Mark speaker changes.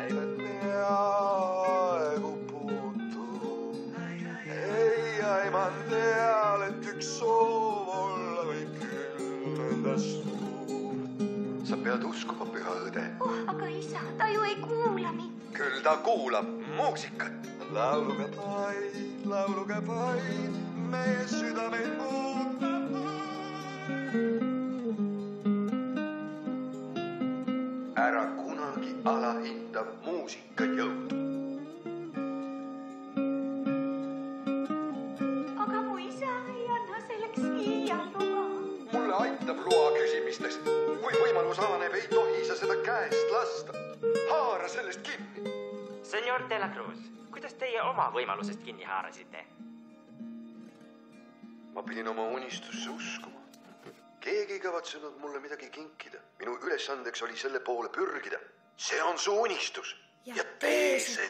Speaker 1: päivad peaaegu puutu. Ei aiman teal, et üks soov olla võib küll nõnda suur. Sa pead uskuma, püha õde.
Speaker 2: Aga isa, ta ju ei kuula mind.
Speaker 1: Küll ta kuulab muusikat. Lauluge vaid, meie südameid muutab. Ära kunagi alahinda muusika jõud.
Speaker 2: Aga mu isa ei anna selleks iial luba.
Speaker 1: Mulle aitab loa küsimistest. Kui võimalus avaneb, ei tohi sa seda käest lasta. Haara sellest kinni.
Speaker 3: Senor de la Cruz, kuidas teie oma võimalusest kinni haarasite?
Speaker 1: Ma pidin oma unistusse uskuma. Keegi ei kavatsenud mulle midagi kinkida. Minu ülesandeks oli selle poole pürgida. See on su unistus. Ja tee see!